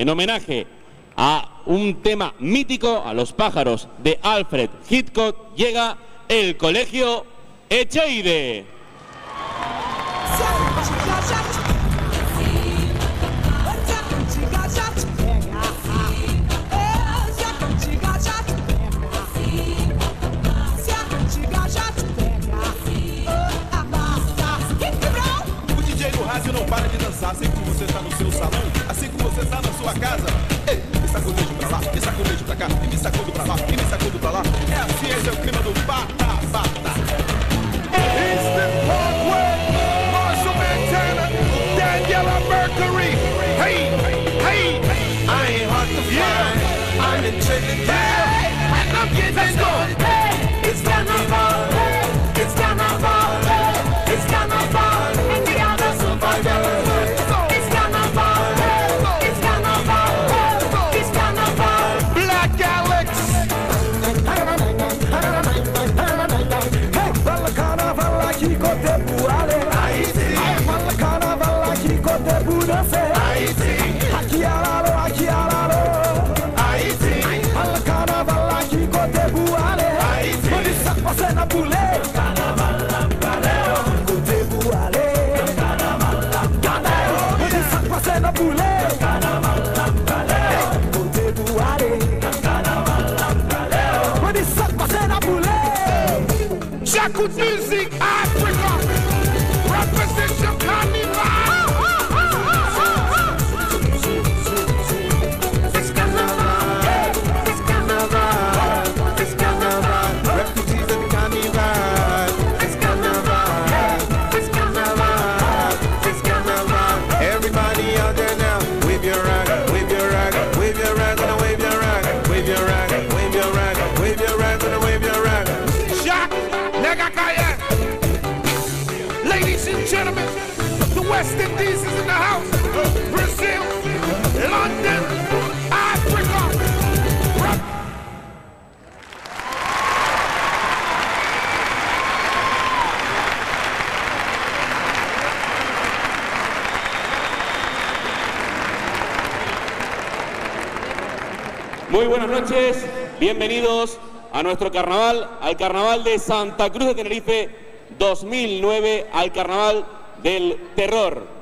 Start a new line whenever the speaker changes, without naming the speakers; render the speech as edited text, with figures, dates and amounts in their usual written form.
en homenaje a un tema mítico, a los pájaros de Alfred Hitchcock, llega el Colegio Echeide.
Não para de dançar, assim como você tá no seu salão, assim como você tá na sua casa. Ei, me sacudejo pra lá, me sacudejo pra cá, e me sacudo pra lá, e me sacudo pra lá. É assim, esse é o clima do bata-bata. Eastern Parkway, Marshall Montana, Daniela Mercury. Hey, hey, I ain't hard to find, I'm in Trinidad, and I'm getting started. Hey, it's carnival, it's carnival, it's carnival. It's carnival, it's carnival, it's carnival. Black Alex. Hey, fala carnaval aqui com tempo ale. Aí sim. Fala carnaval aqui com tempo dança. Aí sim. Aqui alaro, aqui alaro. Aí sim. Fala carnaval aqui com tempo ale. Aí sim. Onde está passando a pulê? Carnaval, valeu. Com tempo ale. Na boulée, côté Boualé, on dit ça passer na boulée. Jacoud Music Africa, representation carnival. It's carnival, it's carnival, it's carnival. Refugees and carnival. It's carnival, it's carnival, it's carnival. Everybody out there now, wave your rag, wave your rag, wave your rag, and wave your rag, wave your rag, wave your rag, wave your rag, and wave your rag. Shock, Negakaya. Ladies and gentlemen, the West Indies is in the house. Brazil, London, Africa.
Muy buenas noches, bienvenidos a nuestro carnaval, al Carnaval de Santa Cruz de Tenerife 2009, al Carnaval del Terror.